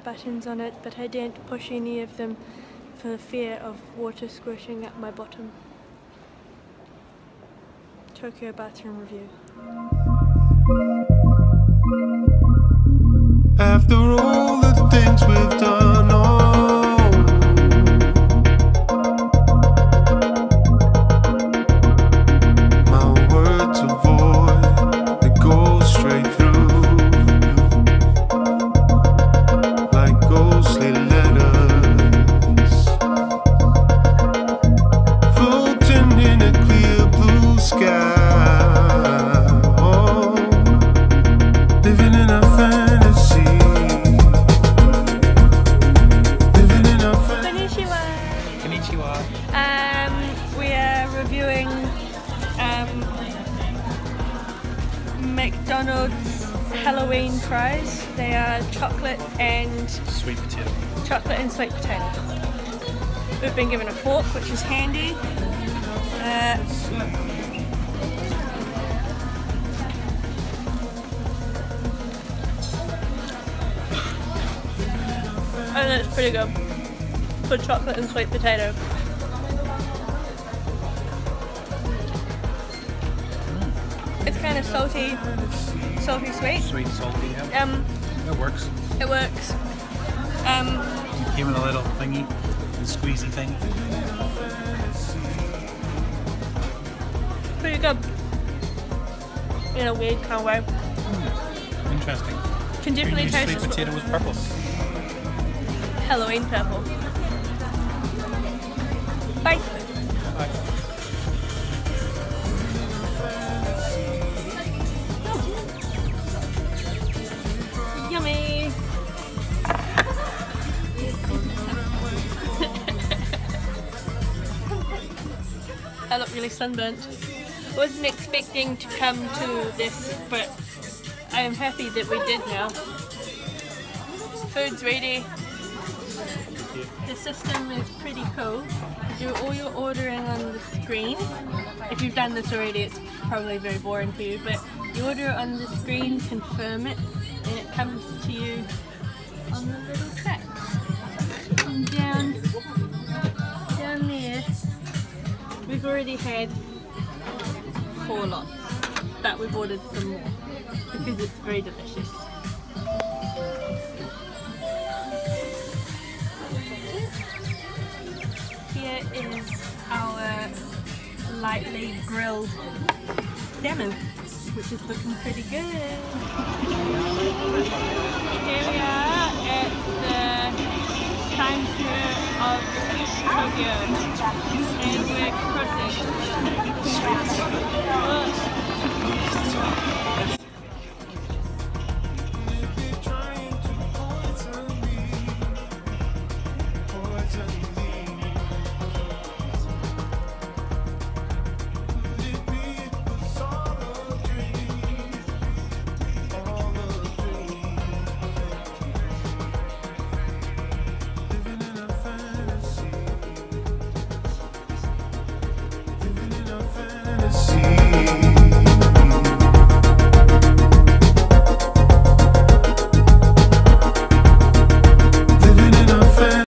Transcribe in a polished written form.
buttons on it, but I didn't push any of them for fear of water squirting up my bottom. Tokyo bathroom review. After all the things we've done, my words are void, they go straight through, like ghostly letters, floating in a clear blue sky. Living in a fantasy. Living in a fantasy. Konnichiwa. We are reviewing McDonald's Halloween fries. They are chocolate and sweet potato. Chocolate and sweet potato. We've been given a fork, which is handy. And it's pretty good for chocolate and sweet potato. It's kind of salty sweet. Sweet, salty, yeah. It works. It works. Came in a little thingy, the squeezy thing. Pretty good. In a weird kind of way. Interesting. Can definitely taste sweet potato was purple. Halloween purple. Bye. Bye. Yummy. I look really sunburnt. Wasn't expecting to come to this, but I am happy that we did now. Food's ready. The system is pretty cool. You do all your ordering on the screen. If you've done this already, it's probably very boring for you, but you order it on the screen, confirm it, and it comes to you on the little tracks. And down there, we've already had 4 lots, but we've ordered some more because it's very delicious. Here is our lightly grilled salmon, which is looking pretty good. Here we are at the Times Square of Tokyo, and we're crossing.